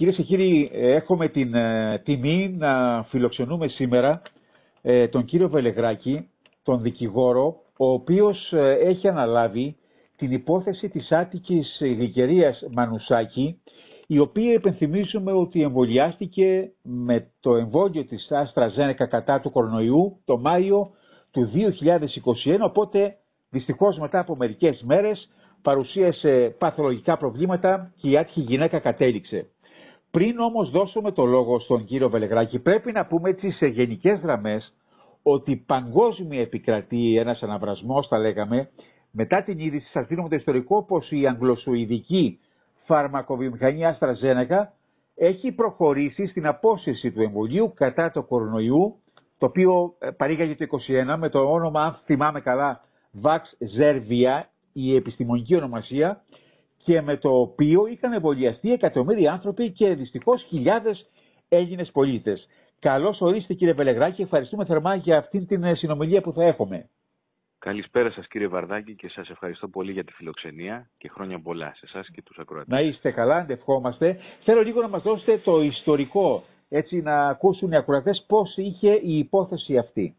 Κυρίες και κύριοι, έχουμε την τιμή να φιλοξενούμε σήμερα τον κύριο Βελεγράκη, τον δικηγόρο, ο οποίος έχει αναλάβει την υπόθεση της άτικης γλυκερίας Μανουσάκη, η οποία υπενθυμίζουμε ότι εμβολιάστηκε με το εμβόλιο της AstraZeneca κατά του κορονοϊού το Μάιο του 2021, οπότε δυστυχώς μετά από μερικές μέρες παρουσίασε παθολογικά προβλήματα και η άτυχη γυναίκα κατέληξε. Πριν όμως δώσουμε το λόγο στον κύριο Βελεγράκη, πρέπει να πούμε έτσι σε γενικές γραμμές ότι παγκόσμια επικρατεί ένας αναβρασμός, θα λέγαμε, μετά την είδηση, σας δίνουμε το ιστορικό, πως η αγγλοσουηδική φαρμακοβιομηχανία AstraZeneca έχει προχωρήσει στην απόσυρση του εμβολίου κατά το κορονοϊού, το οποίο παρήγαγε το 2021 με το όνομα, αν θυμάμαι καλά, Vaxzevria, η επιστημονική ονομασία, και με το οποίο είχαν εμβολιαστεί εκατομμύρια άνθρωποι και δυστυχώς χιλιάδες Έλληνες πολίτες. Καλώς ορίστε κύριε Βελεγράκη, ευχαριστούμε θερμά για αυτήν την συνομιλία που θα έχουμε. Καλησπέρα σας κύριε Βαρδάκη και σας ευχαριστώ πολύ για τη φιλοξενία και χρόνια πολλά σε εσάς και τους ακροατές. Να είστε καλά, αντευχόμαστε. Θέλω λίγο να μας δώσετε το ιστορικό, έτσι να ακούσουν οι ακροατές πώς είχε η υπόθεση αυτή.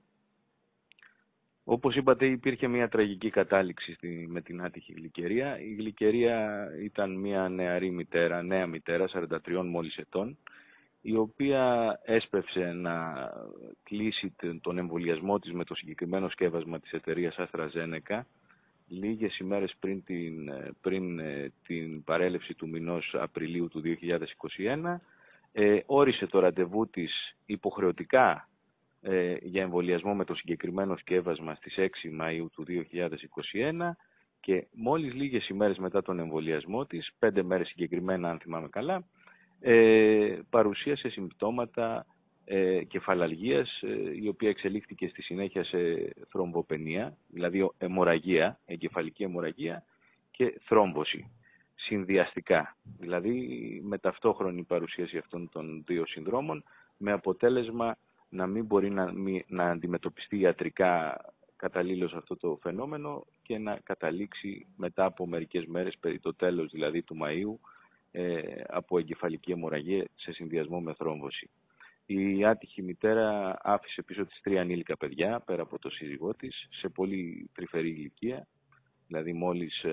Όπως είπατε, υπήρχε μια τραγική κατάληξη με την άτυχη γλυκερία. Η γλυκερία ήταν μια νεαρή μητέρα, νέα μητέρα, 43 μόλις ετών, η οποία έσπευσε να κλείσει τον εμβολιασμό της με το συγκεκριμένο σκεύασμα της εταιρείας AstraZeneca λίγες ημέρες πριν την παρέλευση του μηνός Απριλίου του 2021. Όρισε το ραντεβού της υποχρεωτικά για εμβολιασμό με το συγκεκριμένο σκεύασμα στις 6 Μαΐου του 2021 και μόλις λίγες ημέρες μετά τον εμβολιασμό της, 5 μέρες συγκεκριμένα αν θυμάμαι καλά, παρουσίασε συμπτώματα κεφαλαλγίας, η οποία εξελίχθηκε στη συνέχεια σε θρομβοπενία, δηλαδή αιμορραγία, εγκεφαλική αιμορραγία και θρόμβωση συνδυαστικά, δηλαδή με ταυτόχρονη παρουσίαση αυτών των δύο συνδρόμων, με αποτέλεσμα να μην μπορεί να αντιμετωπιστεί ιατρικά καταλήλως αυτό το φαινόμενο και να καταλήξει μετά από μερικές μέρες, περί το τέλος δηλαδή του Μαΐου, από εγκεφαλική αιμορραγία σε συνδυασμό με θρόμβωση. Η άτυχη μητέρα άφησε πίσω της 3 ανήλικα παιδιά, πέρα από το σύζυγό της, σε πολύ τρυφερή ηλικία, δηλαδή μόλις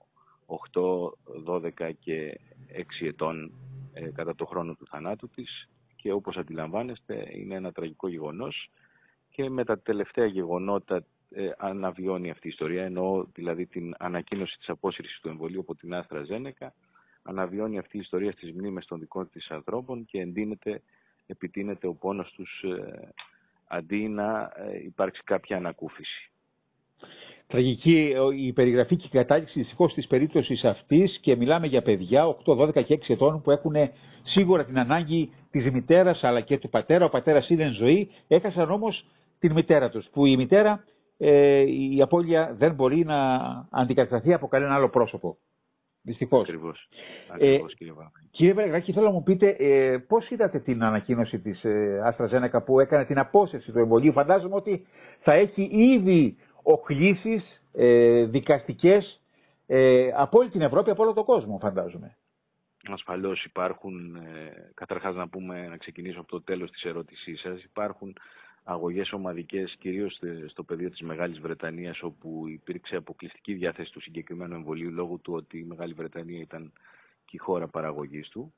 8, 12 και 6 ετών κατά το χρόνο του θανάτου της, και όπως αντιλαμβάνεστε είναι ένα τραγικό γεγονός και με τα τελευταία γεγονότα αναβιώνει αυτή η ιστορία, εννοώ δηλαδή την ανακοίνωση της απόσυρσης του εμβολίου από την AstraZeneca, αναβιώνει αυτή η ιστορία στις μνήμες των δικών της ανθρώπων και επιτείνεται ο πόνος τους αντί να υπάρξει κάποια ανακούφιση. Τραγική η περιγραφή και η κατάληξη δυστυχώς της περίπτωσης αυτής, και μιλάμε για παιδιά 8, 12 και 6 ετών που έχουν σίγουρα την ανάγκη της μητέρας αλλά και του πατέρα. Ο πατέρας είναι εν ζωή, έχασαν όμως την μητέρα τους, που η μητέρα η απώλεια δεν μπορεί να αντικατασταθεί από κανένα άλλο πρόσωπο. Δυστυχώς. Ακριβώς, κύριε Βαρδάκη. Κύριε Βελεγράκη, θέλω να μου πείτε πώς είδατε την ανακοίνωση της AstraZeneca που έκανε την απόσυρση του εμβολίου. Φαντάζομαι ότι θα έχει ήδη οχλήσεις δικαστικές από όλη την Ευρώπη, από όλο τον κόσμο, φαντάζομαι. Ασφαλώς υπάρχουν, καταρχάς να ξεκινήσω από το τέλος της ερώτησής σας, υπάρχουν αγωγές ομαδικές, κυρίως στο πεδίο της Μεγάλης Βρετανίας, όπου υπήρξε αποκλειστική διάθεση του συγκεκριμένου εμβολίου, λόγω του ότι η Μεγάλη Βρετανία ήταν και η χώρα παραγωγής του,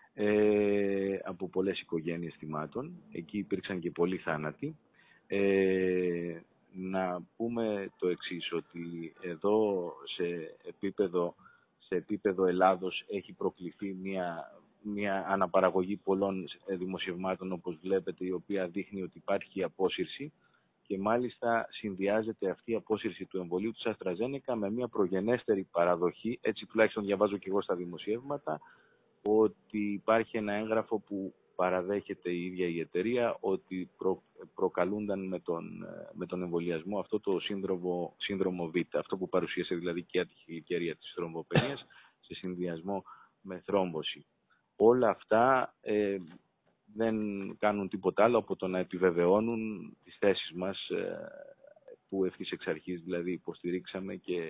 από πολλές οικογένειες θυμάτων. Εκεί υπήρξαν και πολλοί θάνατοι. Να πούμε το εξής, ότι εδώ σε επίπεδο Ελλάδος έχει προκληθεί μια αναπαραγωγή πολλών δημοσιευμάτων, όπως βλέπετε, η οποία δείχνει ότι υπάρχει απόσυρση και μάλιστα συνδυάζεται αυτή η απόσυρση του εμβολίου της AstraZeneca με μια προγενέστερη παραδοχή, έτσι τουλάχιστον διαβάζω και εγώ στα δημοσιεύματα, ότι υπάρχει ένα έγγραφο που παραδέχεται η ίδια η εταιρεία ότι προκαλούνταν με τον εμβολιασμό αυτό το σύνδρομο Β, αυτό που παρουσίασε δηλαδή και η άτυχη γλυκερία της θρομβοπενίας σε συνδυασμό με θρόμβωση. Όλα αυτά δεν κάνουν τίποτα άλλο από το να επιβεβαιώνουν τις θέσεις μας που ευθύς εξ αρχής δηλαδή υποστηρίξαμε και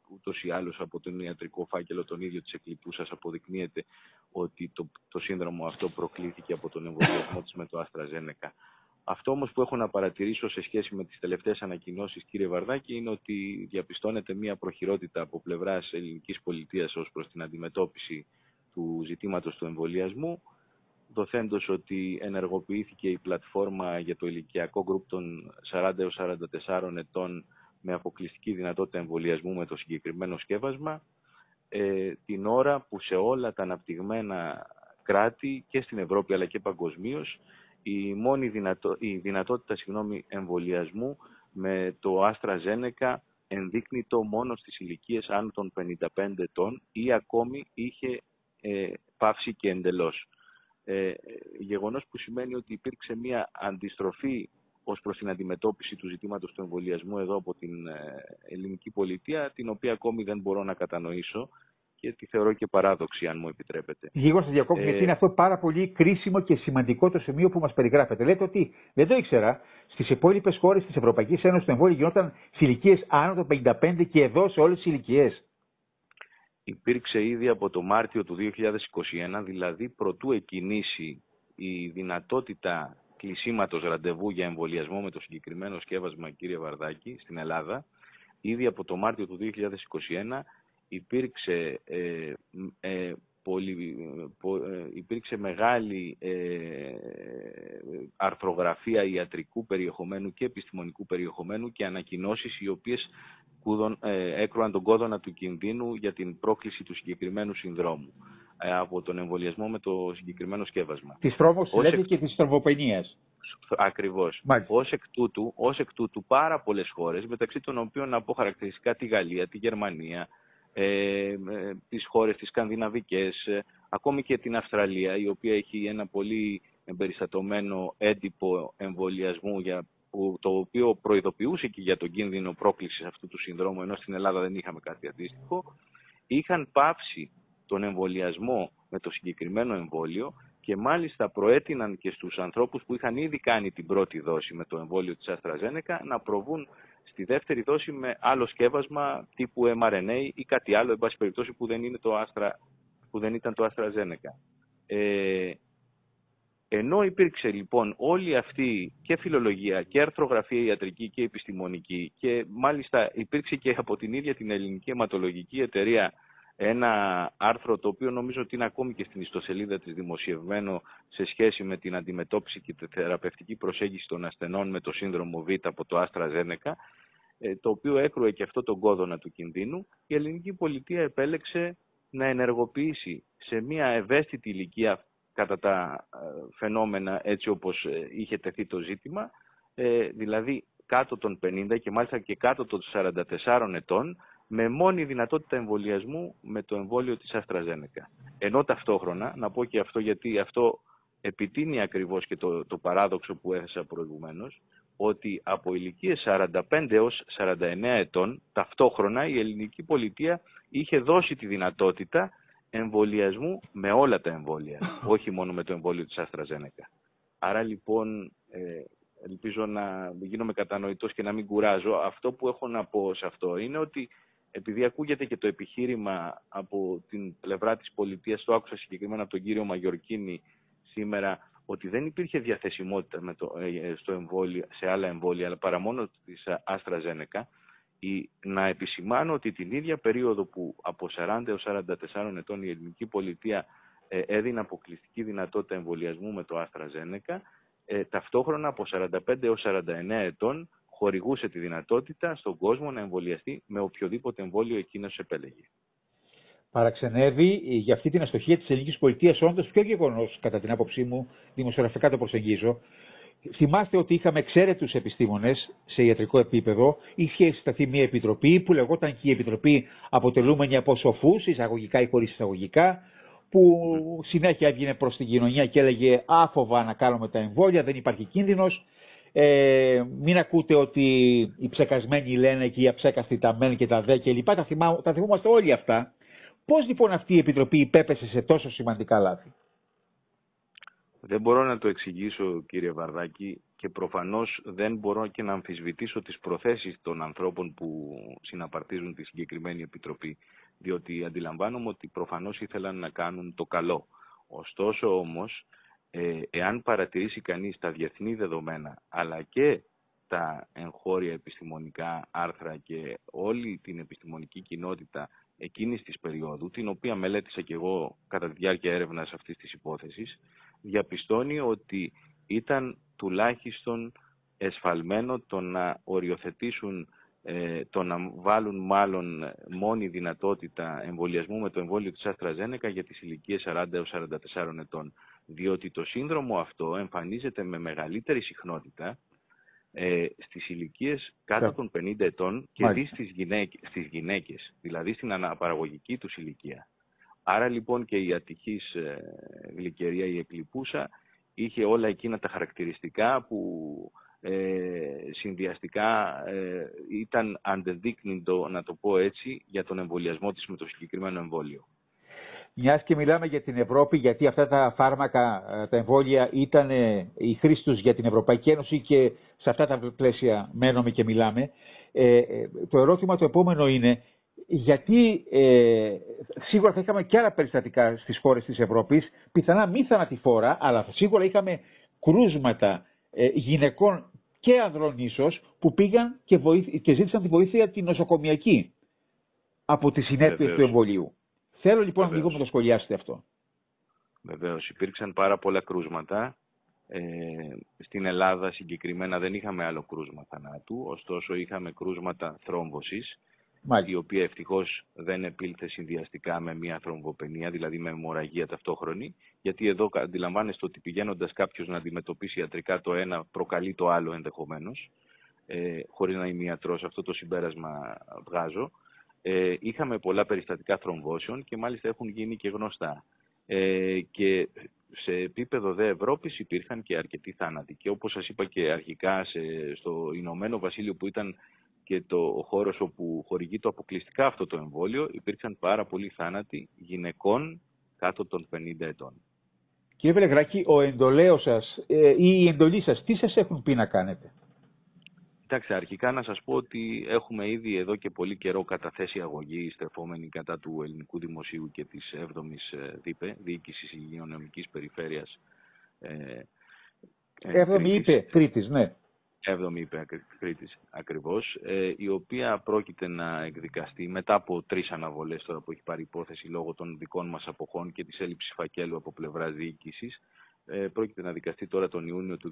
ούτως ή άλλως από τον ιατρικό φάκελο τον ίδιο της εκλειπούσας αποδεικνύεται ότι το σύνδρομο αυτό προκλήθηκε από τον εμβολιασμό της με το AstraZeneca. Αυτό όμως που έχω να παρατηρήσω σε σχέση με τις τελευταίες ανακοινώσεις, κύριε Βαρδάκη, είναι ότι διαπιστώνεται μια προχειρότητα από πλευράς ελληνικής πολιτείας ως προς την αντιμετώπιση του ζητήματος του εμβολιασμού, δοθέντως ότι ενεργοποιήθηκε η πλατφόρμα για το ηλικιακό γκρουπ των 40 έως 44 ετών με αποκλειστική δυνατότητα εμβολιασμού με το συγκεκριμένο σκεύασμα, την ώρα που σε όλα τα αναπτυγμένα κράτη και στην Ευρώπη αλλά και παγκοσμίως η δυνατότητα εμβολιασμού με το AstraZeneca ενδείκνυτο μόνο στις ηλικίες άνω των 55 ετών ή ακόμη είχε πάυσει και εντελώς. Γεγονός που σημαίνει ότι υπήρξε μια αντιστροφή ως προς την αντιμετώπιση του ζητήματος του εμβολιασμού εδώ από την ελληνική πολιτεία, την οποία ακόμη δεν μπορώ να κατανοήσω και τη θεωρώ και παράδοξη, αν μου επιτρέπετε. Λίγο σας διακόπτω, γιατί είναι αυτό πάρα πολύ κρίσιμο και σημαντικό το σημείο που μας περιγράφετε. Λέτε ότι, δεν το ήξερα, στις υπόλοιπες χώρες της Ευρωπαϊκής Ένωσης το εμβόλιο γινόταν σε ηλικίες άνω των 55 και εδώ σε όλες τις ηλικίες. Υπήρξε ήδη από το Μάρτιο του 2021, δηλαδή προτού εκκινήσει η δυνατότητα κλεισίματος ραντεβού για εμβολιασμό με το συγκεκριμένο σκεύασμα, κύριε Βαρδάκη, στην Ελλάδα, ήδη από το Μάρτιο του 2021 υπήρξε μεγάλη αρθρογραφία ιατρικού περιεχομένου και επιστημονικού περιεχομένου και ανακοινώσεις οι οποίες έκρουαν τον κόδωνα του κινδύνου για την πρόκληση του συγκεκριμένου συνδρόμου από τον εμβολιασμό με το συγκεκριμένο σκεύασμα. Της τρόμος λέτε και της τρομοπαινίας. Ακριβώς. Ως εκ τούτου πάρα πολλές χώρες, μεταξύ των οποίων να πω χαρακτηριστικά τη Γαλλία, τη Γερμανία, τις χώρες τις σκανδιναβικές, ακόμη και την Αυστραλία, η οποία έχει ένα πολύ εμπεριστατωμένο έντυπο εμβολιασμού το οποίο προειδοποιούσε και για τον κίνδυνο πρόκλησης αυτού του συνδρόμου, ενώ στην Ελλάδα δεν είχαμε κάτι αντίστοιχο, είχαν πάυσει τον εμβολιασμό με το συγκεκριμένο εμβόλιο και μάλιστα προέτειναν και στους ανθρώπους που είχαν ήδη κάνει την πρώτη δόση με το εμβόλιο της AstraZeneca να προβούν στη δεύτερη δόση με άλλο σκεύασμα τύπου mRNA ή κάτι άλλο, εν πάση περιπτώσει, που δεν ήταν το AstraZeneca. Ενώ υπήρξε λοιπόν όλη αυτή και φιλολογία και αρθρογραφία ιατρική και επιστημονική και μάλιστα υπήρξε και από την ίδια την Ελληνική Αιματολογική Εταιρεία ένα άρθρο το οποίο νομίζω ότι είναι ακόμη και στην ιστοσελίδα της δημοσιευμένο σε σχέση με την αντιμετώπιση και τη θεραπευτική προσέγγιση των ασθενών με το σύνδρομο Β από το AstraZeneca, το οποίο έκρουε και αυτό τον κόδωνα του κινδύνου. Η ελληνική πολιτεία επέλεξε να ενεργοποιήσει σε μια ευαίσθητη ηλικία κατά τα φαινόμενα έτσι όπως είχε τεθεί το ζήτημα, δηλαδή κάτω των 50 και μάλιστα και κάτω των 44 ετών, με μόνη δυνατότητα εμβολιασμού με το εμβόλιο της AstraZeneca. Ενώ ταυτόχρονα, να πω και αυτό γιατί αυτό επιτείνει ακριβώς και το παράδοξο που έθεσα προηγουμένως, ότι από ηλικίες 45 έως 49 ετών, ταυτόχρονα η ελληνική πολιτεία είχε δώσει τη δυνατότητα εμβολιασμού με όλα τα εμβόλια, όχι μόνο με το εμβόλιο της AstraZeneca. Άρα λοιπόν, ελπίζω να γίνομαι κατανοητός και να μην κουράζω. Αυτό που έχω να πω σε αυτό είναι ότι επειδή ακούγεται και το επιχείρημα από την πλευρά της πολιτείας, το άκουσα συγκεκριμένα από τον κύριο Μαγιορκίνη σήμερα, ότι δεν υπήρχε διαθεσιμότητα στο εμβόλιο, σε άλλα εμβόλια, αλλά παρά μόνο της AstraZeneca, να επισημάνω ότι την ίδια περίοδο που από 40 έως 44 ετών η ελληνική πολιτεία έδινε αποκλειστική δυνατότητα εμβολιασμού με το AstraZeneca, ταυτόχρονα από 45 έως 49 ετών χορηγούσε τη δυνατότητα στον κόσμο να εμβολιαστεί με οποιοδήποτε εμβόλιο εκείνος επέλεγε. Παραξενεύει για αυτή την αστοχία της ελληνικής πολιτείας όντως ποιο γεγονός, κατά την άποψή μου, δημοσιογραφικά το προσεγγίζω. Θυμάστε ότι είχαμε εξαίρετους επιστήμονες σε ιατρικό επίπεδο. Είχε συσταθεί μια επιτροπή που λεγόταν και η επιτροπή αποτελούμενη από σοφούς, εισαγωγικά ή χωρίς εισαγωγικά, που συνέχεια έβγαινε προς την κοινωνία και έλεγε άφοβα να κάνουμε τα εμβόλια, δεν υπάρχει κίνδυνος. Μην ακούτε ότι οι ψεκασμένοι λένε και οι αψέκαστοι τα μεν και τα δε και λοιπά. Τα θυμόμαστε όλοι αυτά. Πώς λοιπόν αυτή η επιτροπή υπέπεσε σε τόσο σημαντικά λάθη? Δεν μπορώ να το εξηγήσω, κύριε Βαρδάκη. και προφανώς δεν μπορώ και να αμφισβητήσω τις προθέσεις των ανθρώπων που συναπαρτίζουν τη συγκεκριμένη επιτροπή, διότι αντιλαμβάνομαι ότι προφανώς ήθελαν να κάνουν το καλό. Ωστόσο όμως, εάν παρατηρήσει κανείς τα διεθνή δεδομένα, αλλά και τα εγχώρια επιστημονικά άρθρα και όλη την επιστημονική κοινότητα εκείνης της περίοδου, την οποία μελέτησα και εγώ κατά τη διάρκεια έρευνας αυτής της υπόθεσης, διαπιστώνει ότι ήταν τουλάχιστον εσφαλμένο το να οριοθετήσουν, το να βάλουν μάλλον μόνη δυνατότητα εμβολιασμού με το εμβόλιο της AstraZeneca για τις ηλικίες 40 έως 44 ετών. Διότι το σύνδρομο αυτό εμφανίζεται με μεγαλύτερη συχνότητα στις ηλικίες κάτω των 50 ετών και δει στις γυναίκες, δηλαδή στην αναπαραγωγική τους ηλικία. Άρα λοιπόν και η ατυχής γλυκερία, η εκλειπούσα, είχε όλα εκείνα τα χαρακτηριστικά που συνδυαστικά ήταν αντεδείκνυντο, να το πω έτσι, για τον εμβολιασμό της με το συγκεκριμένο εμβόλιο. Μιας και μιλάμε για την Ευρώπη, γιατί αυτά τα φάρμακα, τα εμβόλια ήταν η χρήση τους για την Ευρωπαϊκή Ένωση και σε αυτά τα πλαίσια μένουμε και μιλάμε. Το ερώτημα το επόμενο είναι, γιατί σίγουρα θα είχαμε και άλλα περιστατικά στις χώρες της Ευρώπης, πιθανά μη θανατηφόρα, αλλά σίγουρα είχαμε κρούσματα γυναικών και ανδρών ίσως που πήγαν και ζήτησαν τη βοήθεια την νοσοκομιακή από τις συνέπειες του εμβολίου. Θέλω λοιπόν λίγο να το σχολιάσετε αυτό. Βεβαίως, υπήρξαν πάρα πολλά κρούσματα. Στην Ελλάδα συγκεκριμένα δεν είχαμε άλλο κρούσμα θανάτου, ωστόσο είχαμε κρούσματα θρόμβωσης, η οποία ευτυχώς δεν επήλθε συνδυαστικά με μια θρομβοπενία, δηλαδή με αιμορραγία ταυτόχρονη, γιατί εδώ αντιλαμβάνεστε ότι πηγαίνοντας κάποιος να αντιμετωπίσει ιατρικά το ένα προκαλεί το άλλο ενδεχομένως, χωρίς να είμαι ιατρός, αυτό το συμπέρασμα βγάζω. Είχαμε πολλά περιστατικά θρομβώσεων και μάλιστα έχουν γίνει και γνωστά. Και σε επίπεδο δε Ευρώπης υπήρχαν και αρκετοί θάνατοι. Και όπως σας είπα και αρχικά στο Ηνωμένο Βασίλειο, που ήταν και ο χώρος όπου χορηγείται αποκλειστικά αυτό το εμβόλιο, υπήρξαν πάρα πολλοί θάνατοι γυναικών κάτω των 50 ετών. Κύριε Βελεγράκη, ο εντολέος σας ή η εντολή σας, τι σας έχουν πει να κάνετε? Κοιτάξτε, αρχικά να σας πω ότι έχουμε ήδη εδώ και πολύ καιρό καταθέσει αγωγή στρεφόμενη κατά του ελληνικού δημοσίου και της 7ης ΔΥΠΕ, Διοίκησης Υγειονομικής Περιφέρειας. 7η είπε Κρήτης, ναι. 7η είπε Κρήτης, ακριβώς, η οποία πρόκειται να εκδικαστεί μετά από 3 αναβολές τώρα που έχει πάρει υπόθεση λόγω των δικών μας αποχών και της έλλειψης φακέλου από πλευράς διοίκησης. Πρόκειται να δικαστεί τώρα τον Ιούνιο του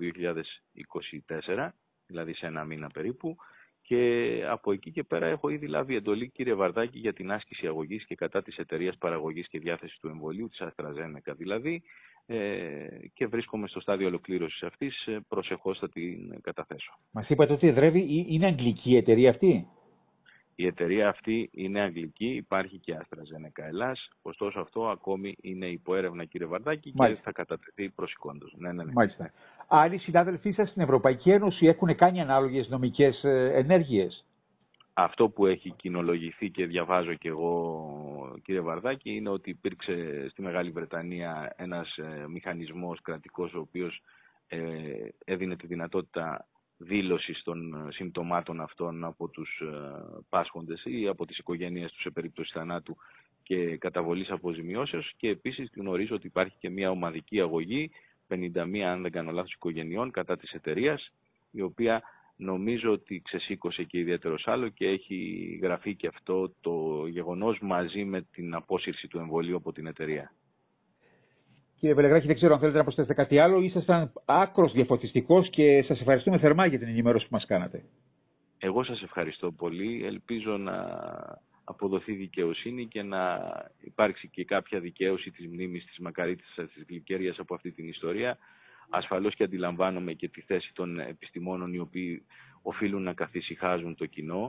2024. Δηλαδή σε 1 μήνα περίπου, και από εκεί και πέρα έχω ήδη λάβει εντολή, κύριε Βαρδάκη, για την άσκηση αγωγής και κατά της εταιρείας παραγωγής και διάθεσης του εμβολίου, της AstraZeneca δηλαδή, και βρίσκομαι στο στάδιο ολοκλήρωσης αυτής, προσεχώς θα την καταθέσω. Μας είπατε ότι εδρεύει, είναι αγγλική η εταιρεία αυτή? Η εταιρεία αυτή είναι αγγλική, υπάρχει και AstraZeneca Ελλάς, ωστόσο αυτό ακόμη είναι υπό έρευνα, κύριε Βαρδάκη, και θα κατατεθεί προσηκόντως. Ναι. Μάλιστα. Άλλοι συνάδελφοί σας στην Ευρωπαϊκή Ένωση έχουν κάνει ανάλογες νομικές ενέργειες? Αυτό που έχει κοινολογηθεί και διαβάζω και εγώ, κύριε Βαρδάκη, είναι ότι υπήρξε στη Μεγάλη Βρετανία ένας μηχανισμός κρατικός, ο οποίος έδινε τη δυνατότητα δήλωσης των συμπτωμάτων αυτών από τους πάσχοντες ή από τις οικογένειες τους σε περίπτωση θανάτου και καταβολής αποζημιώσεως, και επίσης γνωρίζω ότι υπάρχει και μια ομαδική αγωγή 51, αν δεν κάνω λάθος, οικογενειών κατά της εταιρείας, η οποία νομίζω ότι ξεσήκωσε και ιδιαίτερος άλλο και έχει γραφεί και αυτό το γεγονός μαζί με την απόσυρση του εμβολίου από την εταιρεία. Κύριε Βελεγράκη, δεν ξέρω αν θέλετε να προσθέσετε κάτι άλλο. Ήσασταν άκρος διαφωτιστικός και σας ευχαριστούμε θερμά για την ενημέρωση που μας κάνατε. Εγώ σας ευχαριστώ πολύ. Ελπίζω να αποδοθεί δικαιοσύνη και να υπάρξει και κάποια δικαίωση της μνήμης της μακαρίτισσας της Γλυκέριας από αυτή την ιστορία. Ασφαλώς και αντιλαμβάνομαι και τη θέση των επιστημόνων, οι οποίοι οφείλουν να καθησυχάζουν το κοινό.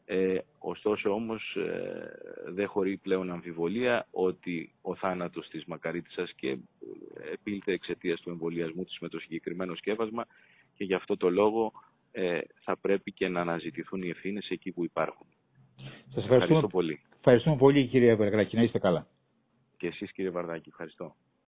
Ωστόσο όμως δεν χωρεί πλέον αμφιβολία ότι ο θάνατος της μακαρίτισσας και επήλθε εξαιτίας του εμβολιασμού της με το συγκεκριμένο σκεύασμα, και γι' αυτό το λόγο θα πρέπει και να αναζητηθούν οι ευθύνες εκεί που υπάρχουν. Σας ευχαριστώ πολύ. Ευχαριστούμε πολύ, κύριε Βελεγράκη. Να είστε καλά. Και εσείς, κύριε Βαρδάκη, ευχαριστώ.